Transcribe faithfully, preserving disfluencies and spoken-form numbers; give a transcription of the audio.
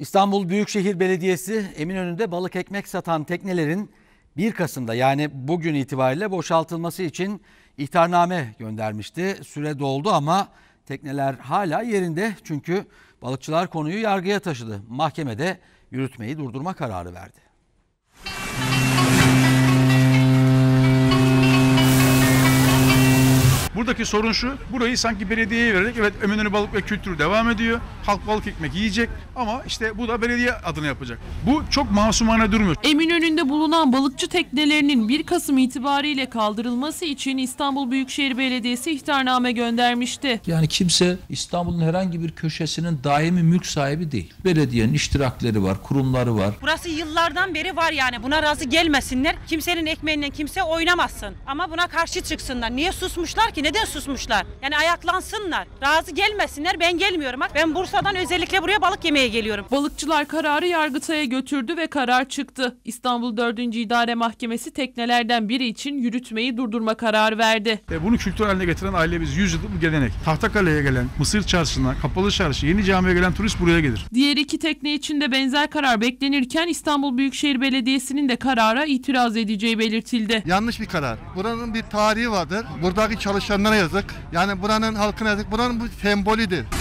İstanbul Büyükşehir Belediyesi Eminönü'nde balık ekmek satan teknelerin bir Kasım'da yani bugün itibariyle boşaltılması için ihtarname göndermişti. Süre doldu ama tekneler hala yerinde çünkü balıkçılar konuyu yargıya taşıdı. Mahkemede yürütmeyi durdurma kararı verdi. Buradaki sorun şu, burayı sanki belediyeye vererek evet Eminönü balık ve kültürü devam ediyor. Halk balık ekmek yiyecek ama işte bu da belediye adına yapacak. Bu çok masumane durmuyor. Eminönü'nde bulunan balıkçı teknelerinin bir Kasım itibariyle kaldırılması için İstanbul Büyükşehir Belediyesi ihtarname göndermişti. Yani kimse İstanbul'un herhangi bir köşesinin daimi mülk sahibi değil. Belediyenin iştirakleri var, kurumları var. Burası yıllardan beri var yani buna razı gelmesinler. Kimsenin ekmeğinden kimse oynamasın. Ama buna karşı çıksınlar. Niye susmuşlar ki? Neden susmuşlar? Yani ayaklansınlar. Razı gelmesinler. Ben gelmiyorum. Bak ben Bursa'dan özellikle buraya balık yemeye geliyorum. Balıkçılar kararı Yargıtay'a götürdü ve karar çıktı. İstanbul dördüncü İdare Mahkemesi teknelerden biri için yürütmeyi durdurma kararı verdi. E bunu kültür haline getiren ailemiz yüz yıllık bir gelenek. Tahtakale'ye gelen, Mısır Çarşısı'na, Kapalı Çarşı, Yeni Cami'ye gelen turist buraya gelir. Diğer iki tekne için de benzer karar beklenirken İstanbul Büyükşehir Belediyesi'nin de karara itiraz edeceği belirtildi. Yanlış bir karar. Buranın bir tarihi vardır. Buradaki çalışanlara yazık. Yani buranın halkına yazık. Buranın bu sembolüdür.